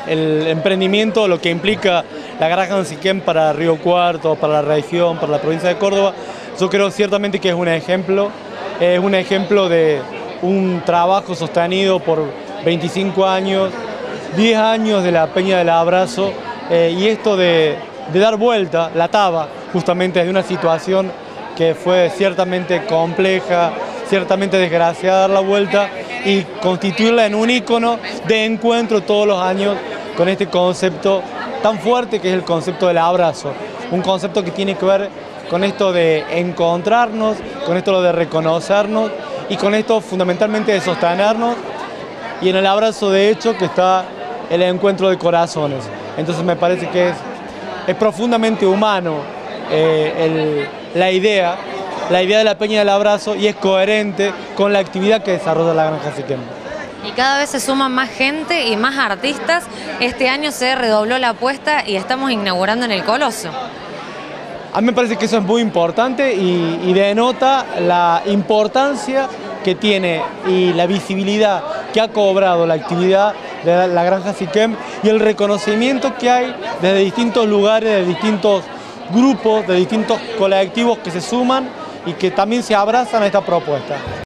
el emprendimiento, lo que implica la granja Siquem para Río Cuarto, para la región, para la provincia de Córdoba. Yo creo ciertamente que es un ejemplo de un trabajo sostenido por 25 años, 10 años de la Peña del Abrazo, y esto de dar vuelta, la taba, justamente de una situación que fue ciertamente compleja, ciertamente desgraciada, dar la vuelta y constituirla en un ícono de encuentro todos los años con este concepto tan fuerte que es el concepto del abrazo. Un concepto que tiene que ver con esto de encontrarnos, con esto de reconocernos y con esto fundamentalmente de sostenernos, y en el abrazo de hecho que está el encuentro de corazones. Entonces me parece que es profundamente humano la idea de la Peña del Abrazo, y es coherente con la actividad que desarrolla la granja Siquem. Y cada vez se suman más gente y más artistas. Este año se redobló la apuesta y estamos inaugurando en el Coloso. A mí me parece que eso es muy importante y denota la importancia que tiene y la visibilidad que ha cobrado la actividad de la granja Siquem y el reconocimiento que hay desde distintos lugares, de distintos grupos, de distintos colectivos que se suman y que también se abrazan a esta propuesta.